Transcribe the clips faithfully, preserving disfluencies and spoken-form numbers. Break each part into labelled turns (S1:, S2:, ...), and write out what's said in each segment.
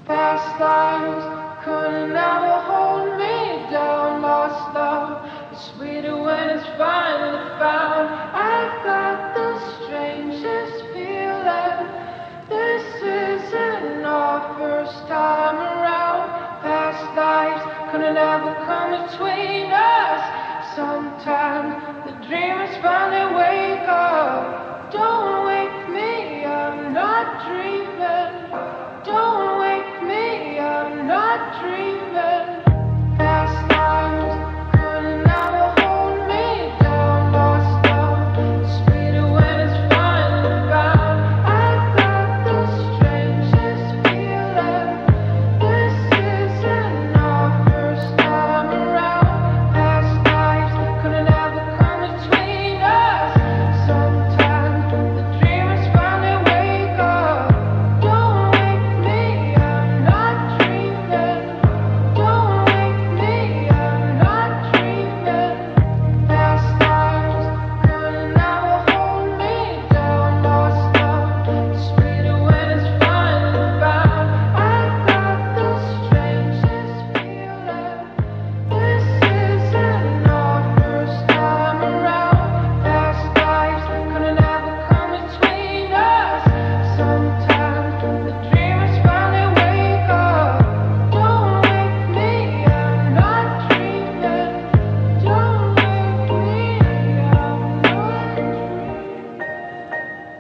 S1: Past lives couldn't ever hold me down. Lost love is sweeter when it's finally found. I've got the strangest feeling. This isn't our first time around. Past lives couldn't ever come between us. Sometimes the dreamers finally wake up. Don't wake me, I'm not dreaming. Don't wake me, I'm not dreaming. Past lives couldn't ever hold me down. Lost love, sweeter when it's finally found. I've got the strangest feeling. This isn't our first time around. Past lives couldn't ever come between us. Sometimes the dreamers finally wake up. Don't wake me, I'm not dreaming. Don't wake me, I'm not dreaming. Past lives couldn't ever hold me down. Lost love, sweeter when it's finally found. I've got the strangest feeling. This isn't our first time around. Past lives couldn't ever come between us. Sometimes the dreamers finally wake up. Don't wake me, I'm not dreaming. Don't wake me, I'm not dreaming.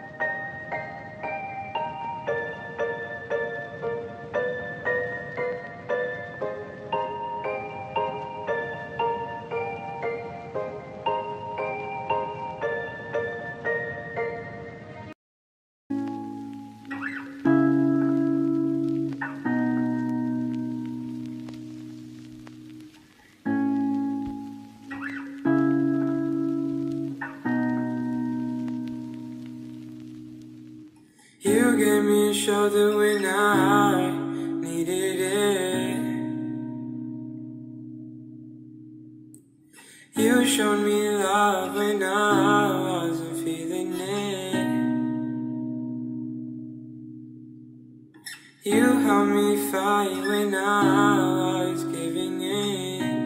S2: You gave me a shoulder when I needed it. You showed me love when I wasn't feeling it. You helped me fight when I was giving in.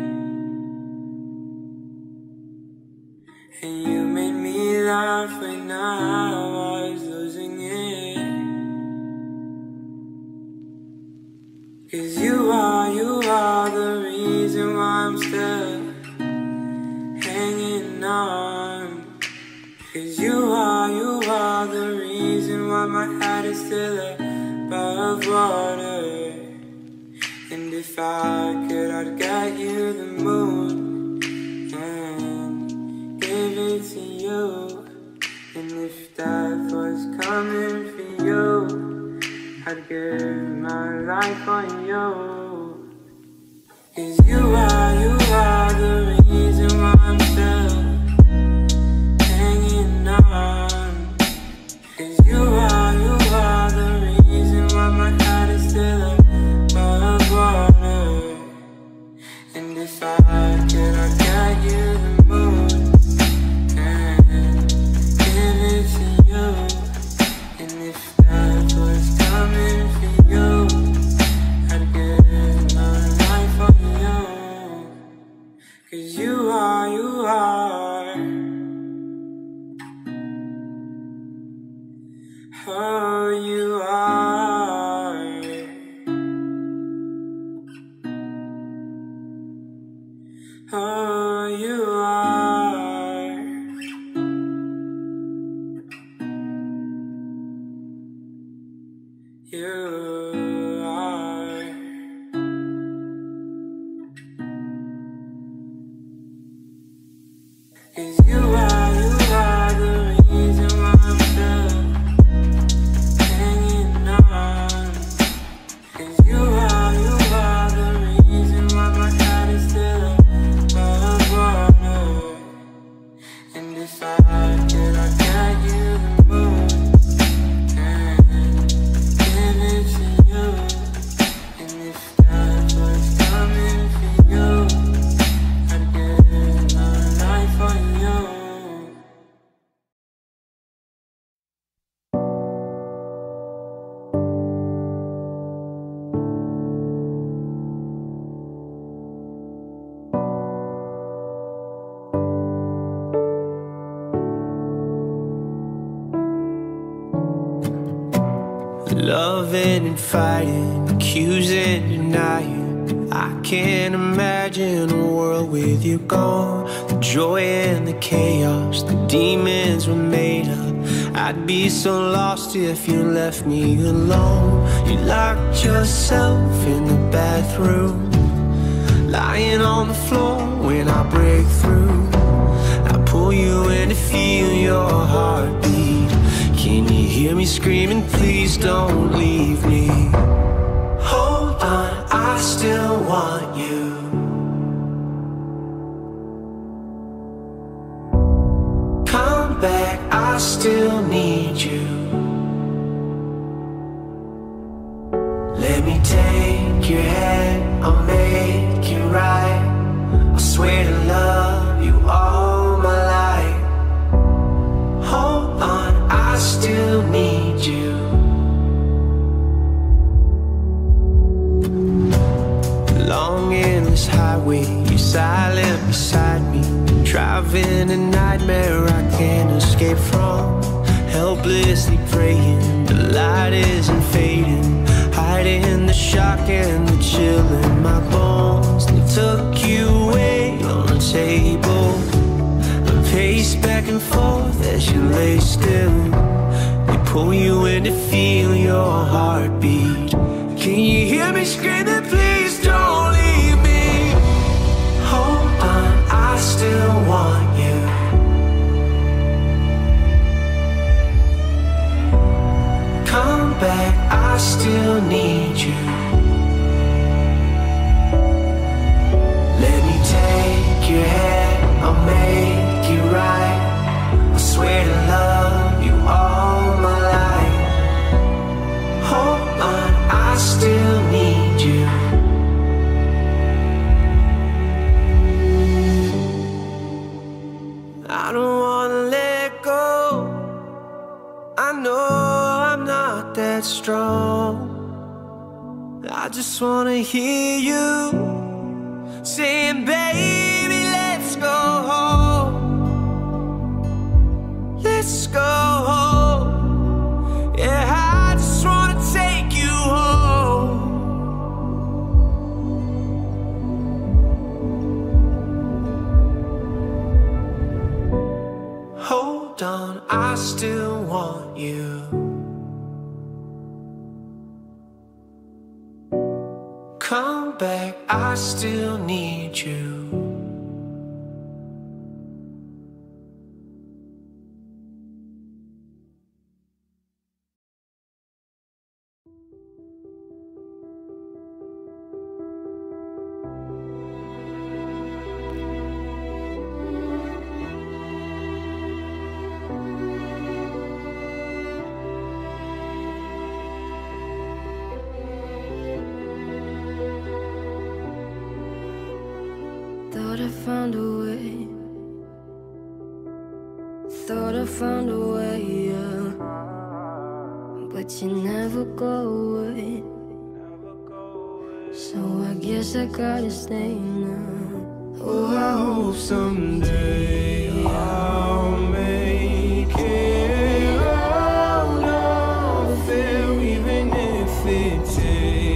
S2: And you made me laugh when I was losing it. 'Cause you are, you are the reason why I'm still hanging on. 'Cause you are, you are the reason why my head is still above water. And if I could, I'd get you the moon and give it to you. And if death was coming for you, I'd give my life on you. 'Cause you are, you are the reason why I'm still hanging on. 'Cause you are, you are the reason why my head is still above water. And if I could, I'd get you the moon and give it to you. And if death was coming for you, I'd give my life for you. 'Cause you are, you are. Oh, you are. Oh, you are. You are. 'Cause you are, you are the reason why I'm still hanging on. 'Cause you are, you are the reason why my head is still above water. And if I could, I'd get you the moon and give it to you. Loving and fighting, accusing, denying. I can't imagine a world with you gone. The joy and the chaos, the demons were made up. I'd be so lost if you left me alone. You locked yourself in the bathroom, lying on the floor when I break through. I pull you in to feel your heartbeat. Can you hear me screaming, please don't leave me? Hold on, I still want you. Come back, I still need you. Let me take your hand, I'll make it right. I swear to love you all my life. Hold on, I still need you. Long endless highway, you're silent beside me. Driving a nightmare I can't escape from. Helplessly praying, the light isn't fading. Hiding the shock and the chill in my bones. They took you away on the table. I pace back and forth as you lay still. They pull you in to feel your heartbeat. Can you hear me screaming, please don't leave me? Hold on, I still want you. Come back, I still need you. Let me take your hand, I'll make it right. I swear to love you all my life. Hold on, I still need you. I don't wanna let go. I know I'm not that strong. I just wanna hear you saying, baby, let's go home. Let's go home. Yeah, I just wanna take you home. Hold on, I still want you. Come back, I still need you.
S3: Thought I found a way. Thought I found a way, yeah. But you never go away. So I guess I gotta stay now. Oh, I hope someday I'll make it out of here, even if it takes